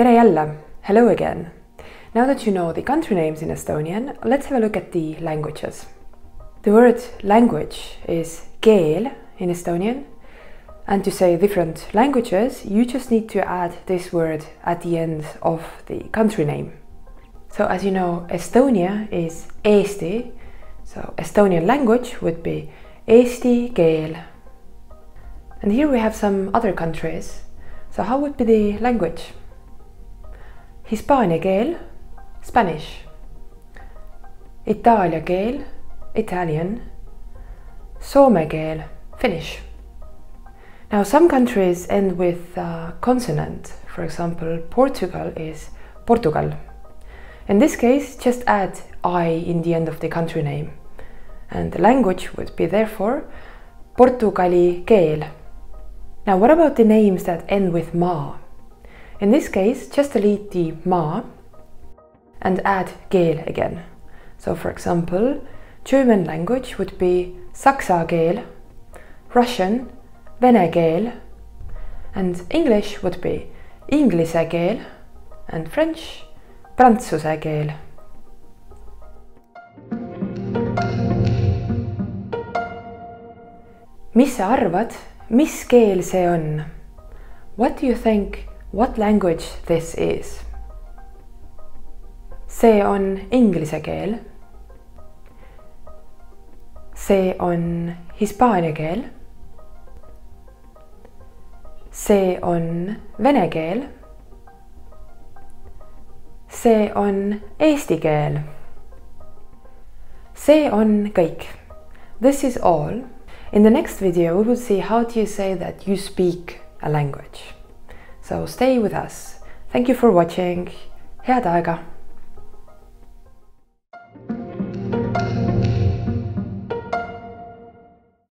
Tere jälle! Hello again! Now that you know the country names in Estonian, let's have a look at the languages. The word language is keel in Estonian, and to say different languages, you just need to add this word at the end of the country name. So as you know, Estonia is Eesti, so Estonian language would be eesti keel. And here we have some other countries. So how would be the language? Hispaania keel, Spanish. Itaalia keel, Italian. Soome keel, Finnish. Now some countries end with a consonant. For example, Portugal is Portugal. In this case, just add I in the end of the country name. And the language would be therefore Portugali keel. Now what about the names that end with ma? In this case, just delete the ma and add keel again. So for example, German language would be saksa keel, Russian vene keel, and English would be inglise keel, and French prantsuse keel. Mis sa arvad, mis keel see on? What do you think? What language this is? See on inglise keel. See on hispaania keel. See on vene keel. See on eesti keel. See on kõik. This is all. In the next video, we will see how do you say that you speak a language. So stay with us. Thank you for watching. Head aega!